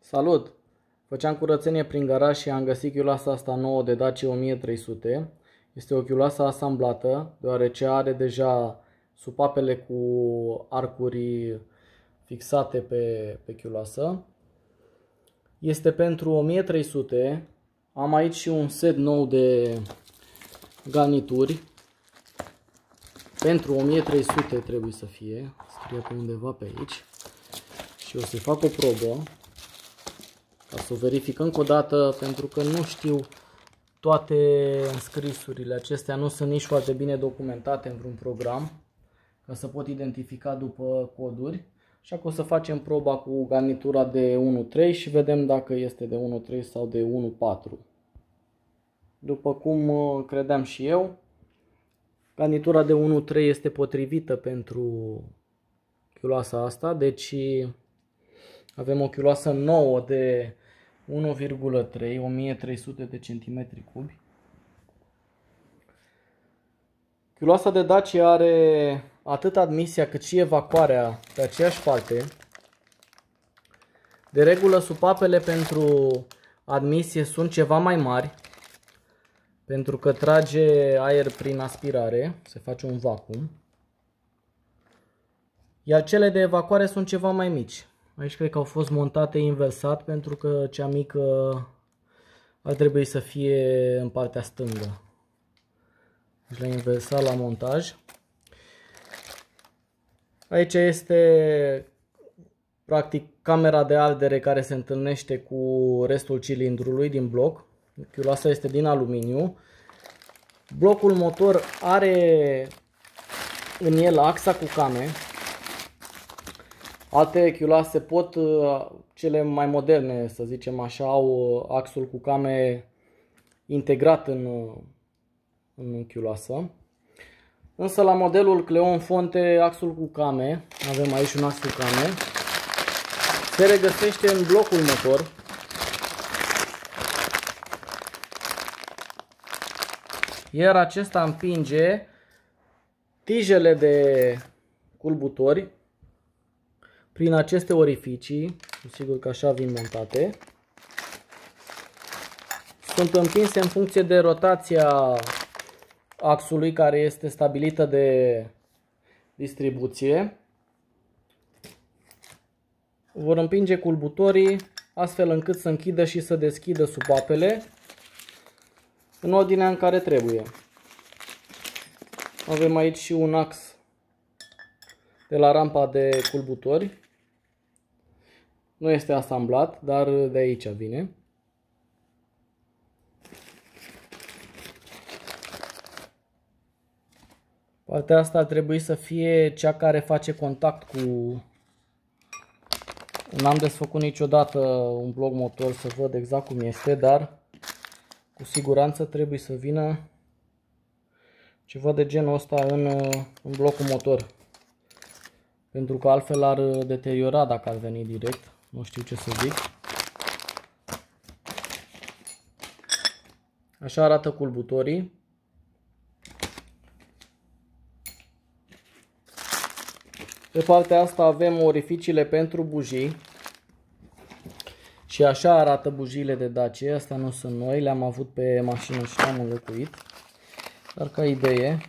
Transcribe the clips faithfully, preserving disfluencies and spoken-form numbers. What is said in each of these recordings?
Salut! Făceam curățenie prin garaj și am găsit chiuloasa asta nouă de Dacia o mie trei sute. Este o chiuloasă asamblată, deoarece are deja supapele cu arcuri fixate pe, pe chiuloasă. Este pentru o mie trei sute. Am aici și un set nou de garnituri. Pentru o mie trei sute trebuie să fie. Scrie pe undeva pe aici. Și o să fac o probă ca să o verific încă o dată, pentru că nu știu toate înscrisurile acestea, nu sunt nici foarte bine documentate într-un program ca să pot identifica după coduri. Așa că o să facem proba cu garnitura de unu virgulă trei și vedem dacă este de unu virgulă trei sau de unu virgulă patru. După cum credeam și eu, garnitura de unu virgulă trei este potrivită pentru chiuloasa asta, deci avem o chiuloasă nouă de unu virgulă trei, o mie trei sute de centimetri cubi. Chiuloasa de Dacia are atât admisia cât și evacuarea pe aceeași parte. De regulă, supapele pentru admisie sunt ceva mai mari, pentru că trage aer prin aspirare, se face un vacuum. Iar cele de evacuare sunt ceva mai mici. Aici cred că au fost montate inversat, pentru că cea mică ar trebui să fie în partea stângă. Deci le-am inversat la montaj. Aici este practic camera de ardere care se întâlnește cu restul cilindrului din bloc. Chiuloasa este din aluminiu. Blocul motor are în el axa cu came. Alte chiuloase pot, cele mai moderne, să zicem așa, au axul cu came integrat în, în chiuloasă. Însă la modelul Cleon Fonte, axul cu came, avem aici un ax cu came, se regăsește în blocul motor. Iar acesta împinge tijele de culbutori prin aceste orificii, sigur că așa vin montate. Sunt împinse în funcție de rotația axului care este stabilită de distribuție. Vor împinge culbutorii astfel încât să închidă și să deschidă supapele în ordinea în care trebuie. Avem aici și un ax de la rampa de culbutori. Nu este asamblat, dar de aici vine. Partea asta ar trebui să fie cea care face contact cu... N-am desfăcut niciodată un bloc motor să văd exact cum este, dar cu siguranță trebuie să vină ceva de genul ăsta în, în blocul motor. Pentru că altfel ar deteriora dacă ar veni direct. Nu știu ce să zic. Așa arată culbutorii. Pe partea asta avem orificiile pentru bujii. Și așa arată bujiile de Dacia. Astea nu sunt noi, le-am avut pe mașină și le-am înlocuit. Dar ca idee,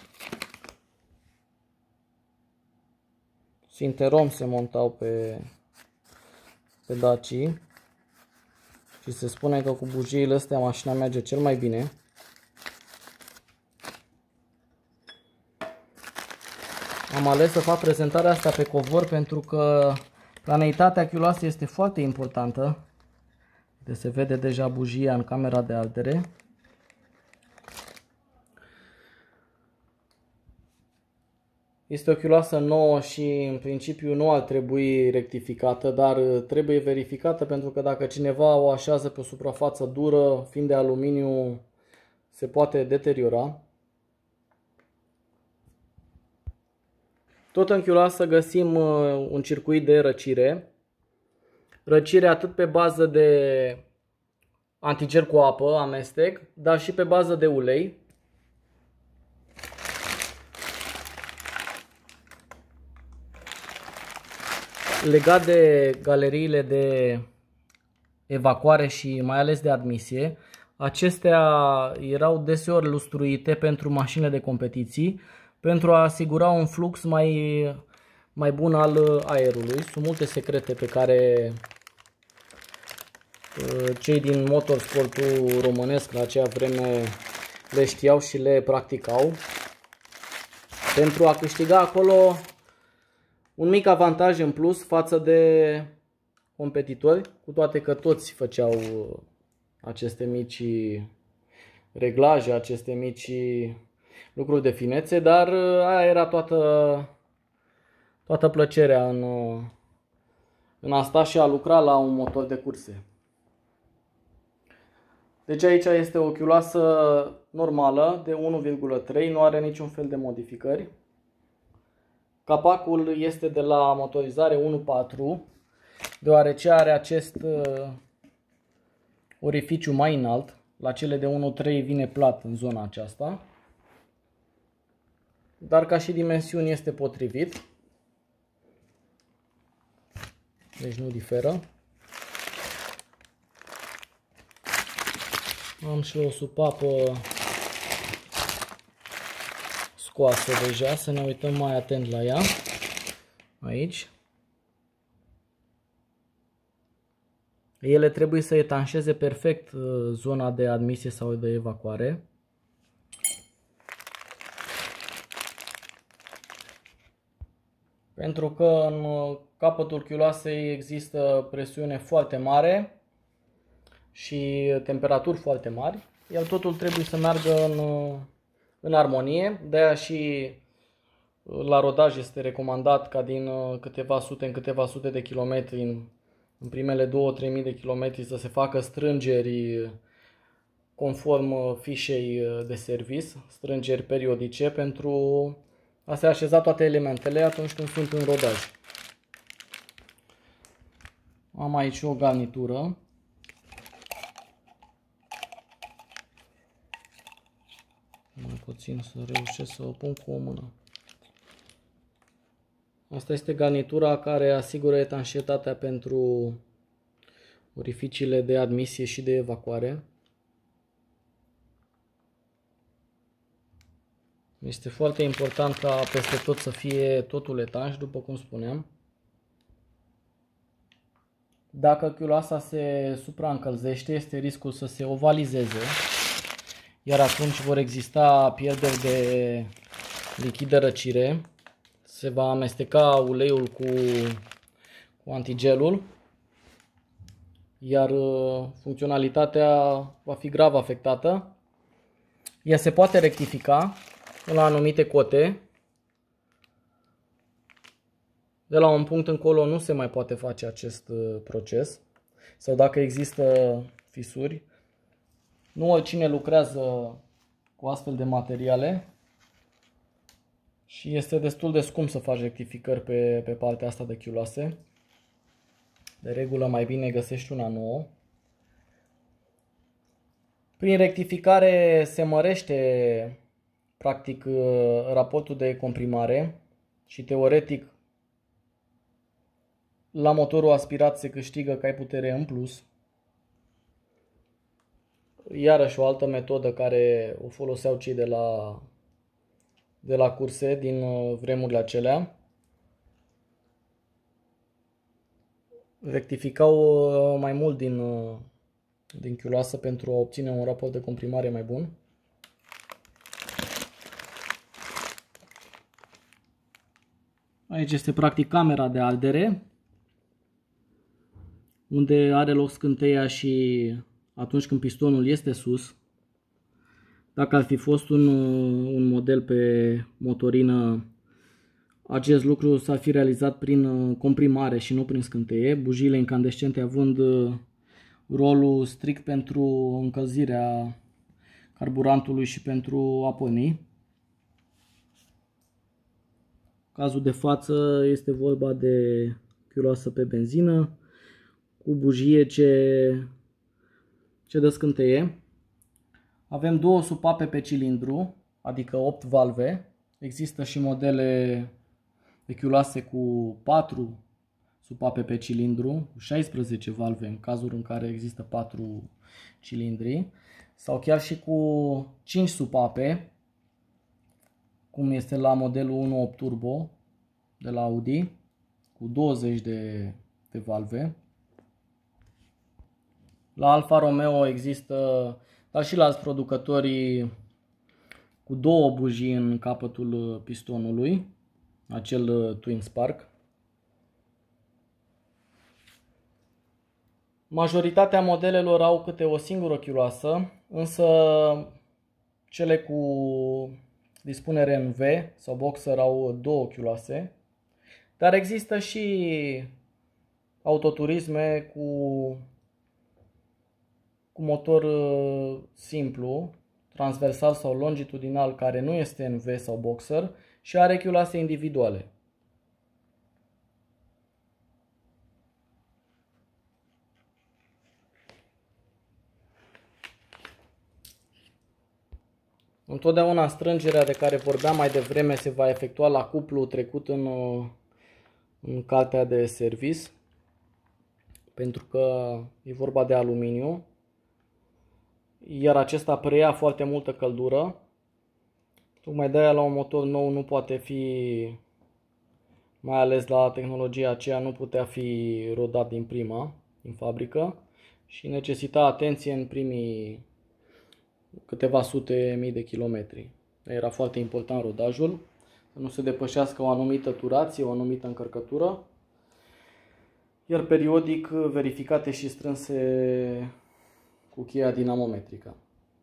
Sinterom se montau pe, pe Dacia și se spune că cu bujiile astea mașina merge cel mai bine. Am ales să fac prezentarea asta pe covor pentru că planeitatea chiuloasei este foarte importantă. De se vede deja bujia în camera de ardere. Este o chiuloasă nouă și în principiu nu ar trebui rectificată, dar trebuie verificată pentru că dacă cineva o așează pe o suprafață dură, fiind de aluminiu, se poate deteriora. Tot în chiuloasă găsim un circuit de răcire. Răcire atât pe bază de antiger cu apă, amestec, dar și pe bază de ulei. Legat de galeriile de evacuare și mai ales de admisie. Acestea erau deseori lustruite pentru mașinile de competiții, pentru a asigura un flux mai, mai bun al aerului. Sunt multe secrete pe care cei din motorsportul românesc la acea vreme le știau și le practicau, pentru a câștiga acolo un mic avantaj în plus față de competitori, cu toate că toți făceau aceste mici reglaje, aceste mici lucruri de finețe, dar aia era toată, toată plăcerea în, în a sta și a lucra la un motor de curse. Deci aici este o chiuloasă normală de unu virgulă trei, nu are niciun fel de modificări. Capacul este de la motorizare unu virgulă patru, deoarece are acest orificiu mai înalt. La cele de unu virgulă trei vine plat în zona aceasta, dar ca și dimensiuni este potrivit, deci nu diferă. Am și o supapă scoasă deja, să ne uităm mai atent la ea. Aici. Ele trebuie să etanșeze perfect zona de admisie sau de evacuare. Pentru că în capătul chiuloasei există presiune foarte mare și temperaturi foarte mari, iar totul trebuie să meargă în, în armonie. De-aia și la rodaj este recomandat ca din câteva sute în câteva sute de kilometri, în, în primele două-trei mii de kilometri, să se facă strângeri conform fișei de servis, strângeri periodice, pentru a se așeza toate elementele atunci când sunt în rodaj. Am aici o garnitură. Mai puțin să reușesc să o pun cu o mână. Asta este garnitura care asigură etanșitatea pentru orificiile de admisie și de evacuare. Este foarte important ca peste tot să fie totul etanș, după cum spuneam. Dacă chiuloasa se supraîncălzește, este riscul să se ovalizeze, iar atunci vor exista pierderi de lichid de răcire. Se va amesteca uleiul cu, cu antigelul, iar funcționalitatea va fi grav afectată. Ea se poate rectifica la anumite cote. De la un punct încolo nu se mai poate face acest proces. Sau dacă există fisuri. Nu oricine lucrează cu astfel de materiale și este destul de scump să faci rectificări pe, pe partea asta de chiuloase. De regulă mai bine găsești una nouă. Prin rectificare se mărește practic raportul de comprimare și teoretic la motorul aspirat se câștigă cai putere în plus. Iarăși o altă metodă care o foloseau cei de la, de la curse din vremurile acelea. Rectificau mai mult din, din chiuloasă pentru a obține un raport de comprimare mai bun. Aici este practic camera de ardere, unde are loc scânteia și atunci când pistonul este sus. Dacă ar fi fost un, un model pe motorină, acest lucru s-ar fi realizat prin comprimare și nu prin scânteie, bujiile incandescente având rolul strict pentru încălzirea carburantului și pentru a porni. Cazul de față este vorba de chiuloasă pe benzină cu bujie ce, ce dă scânteie. Avem două supape pe cilindru, adică opt valve. Există și modele de chiuloase cu patru supape pe cilindru, șaisprezece valve în cazul în care există patru cilindri, sau chiar și cu cinci supape, cum este la modelul unu punct opt Turbo de la Audi, cu douăzeci de, de valve. La Alfa Romeo există, dar și la alți producători, cu două bujii în capătul pistonului, acel Twin Spark. Majoritatea modelelor au câte o singură chiuloasă, însă cele cu dispunere în V sau boxer au două chiuloase. Dar există și autoturisme cu, cu motor simplu, transversal sau longitudinal, care nu este în V sau boxer și are chiuloase individuale. Întotdeauna strângerea de care vorbeam mai devreme se va efectua la cuplu trecut în, în caltea de servis, pentru că e vorba de aluminiu, iar acesta preia foarte multă căldură. Tocmai de aia la un motor nou nu poate fi, mai ales la tehnologia aceea, nu putea fi rodat din prima, din fabrică, și necesita atenție în primii câteva sute mii de kilometri. Era foarte important rodajul, să nu se depășească o anumită turație, o anumită încărcătură, iar periodic verificate și strânse cu cheia dinamometrică.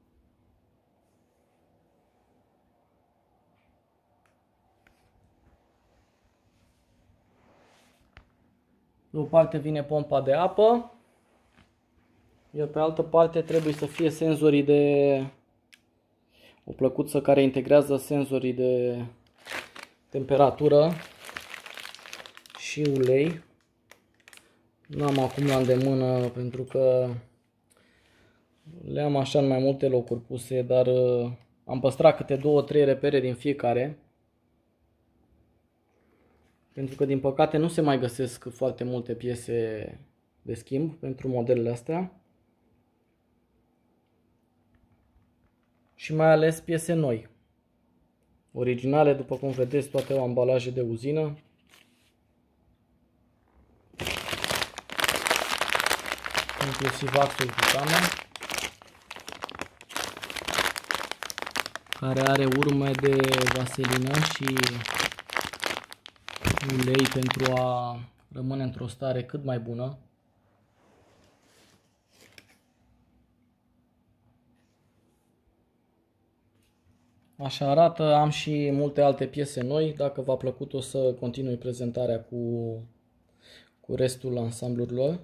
De o parte vine pompa de apă, iar pe altă parte trebuie să fie senzorii de o plăcuță care integrează senzorii de temperatură și ulei. Nu am acum la îndemână pentru că le am așa în mai multe locuri puse, dar am păstrat câte două trei repere din fiecare. Pentru că din păcate nu se mai găsesc foarte multe piese de schimb pentru modelele astea. Și mai ales piese noi. Originale, după cum vedeți, toate au ambalaje de uzină. Inclusiv axul cu camă, care are urme de vaselină și ulei pentru a rămâne într-o stare cât mai bună. Așa arată, am și multe alte piese noi. Dacă v-a plăcut, o să continui prezentarea cu, cu restul ansamblurilor.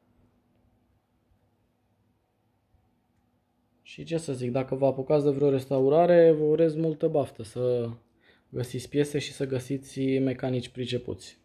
Și ce să zic, dacă vă apucați de vreo restaurare, vă urez multă baftă să găsiți piese și să găsiți mecanici pricepuți.